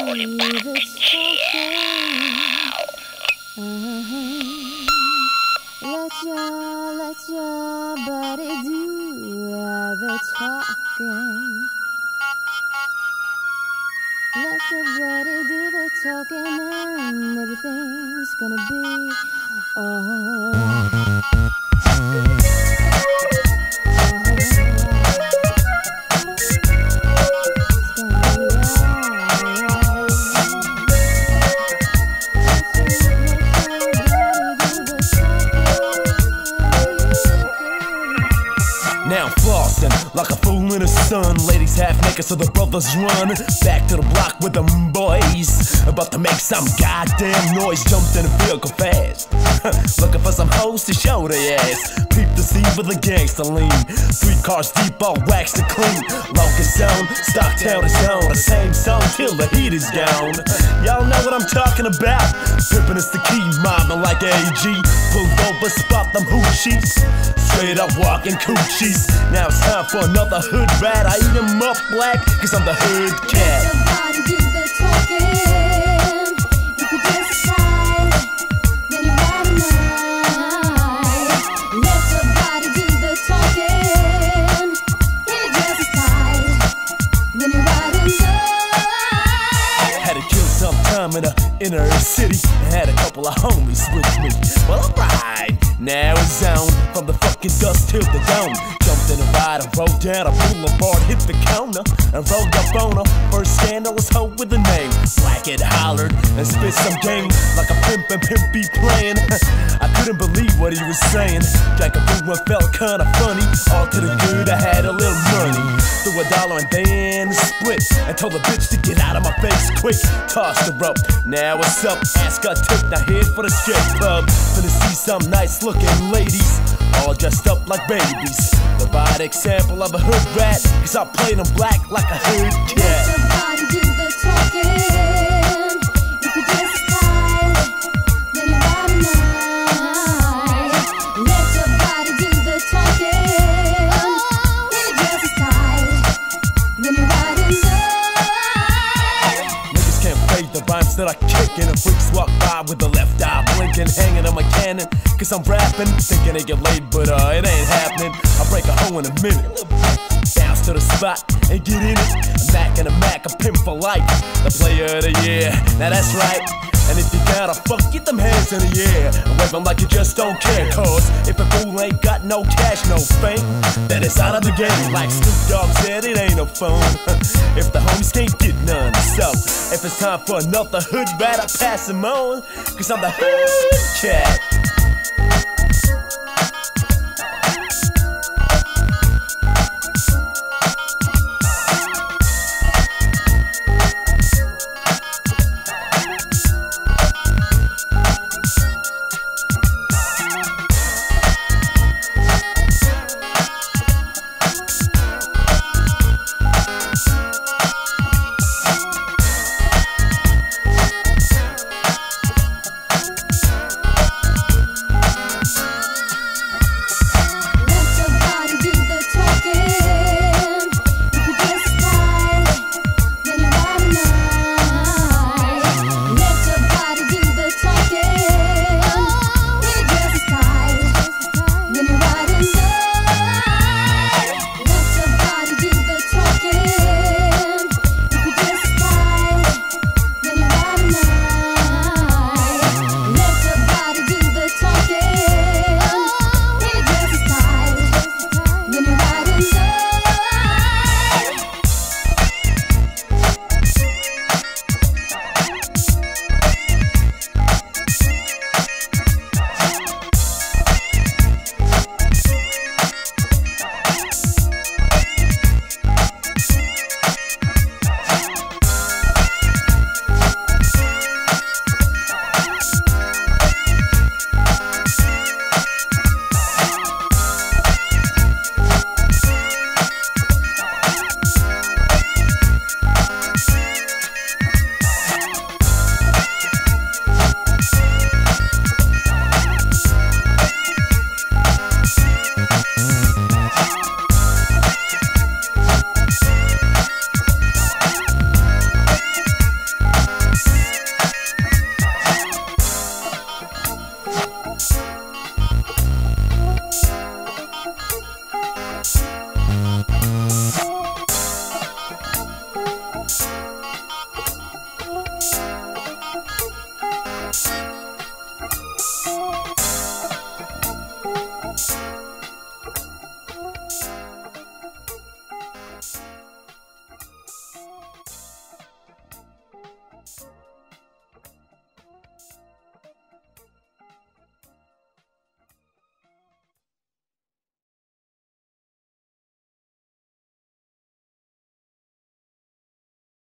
Let your body do the talking. Let your body do the talking, and everything's gonna be alright. Now I'm flossing like a fool in the sun. Ladies half naked so the brothers run back to the block with them boys. About to make some goddamn noise. Jumped in a vehicle fast looking for some hoes to show their ass. Peep the scene with the gangster lean. 3 cars deep, all waxed and clean. Locust zone, Stocktown is on. The same song till the heat is gone. Y'all know what I'm talking about. Pimpin' is the key, mobbing like AG. Pulled over, spot them hoochies. Straight up walking coochies. Now it's time for another hood rat. I eat him up black, cause I'm the hood cat. Let your body do the talking. If you just decide, then you're right or not. Let your body do the talking. If you just decide, then you're right or not. Had to kill some time in the inner city and had a couple of homies with me. Well, alright, now it's on from the fucking dusk till the dawn. Jumped in a ride and rode down a boulevard, hit the corner and rolled up on her. First scandalous hoe with a name. Black it hollered and spit some game like a pimp and pimp be playing. I couldn't believe what he was saying. Drank a brew and felt kinda funny. All to the good, I had a little money. Threw $1 and then split and told the bitch to get out of my face quick. Tossed her up, now what's up? Ask her took, now head for the strip club. Finna see some nice looking ladies, all dressed up like babies. The right example of a hood rat, cause I play them black like a hood cat. Let your body do the talking. If you just decide, then you're right or not. Let your body do the talking. If you just decide, then you're right or not. Niggas can't fade the rhymes that I kick, and the freaks walk by with the left eye blinking, hanging on my cannon. Cause I'm rapping, thinking they get laid, but it ain't happening. I break a hoe in a minute. Bounce to the spot and get in it. A Mac and a Mac, a pimp for life. The player of the year, now that's right. And if you gotta fuck, get them hands in the air and wave them like you just don't care. Cause if a fool ain't got no cash, no fame, then it's out of the game. Like Snoop Dogg said, it ain't no fun if the homies can't get none. So if it's time for another hood rat, I pass him on, cause I'm the hood cat.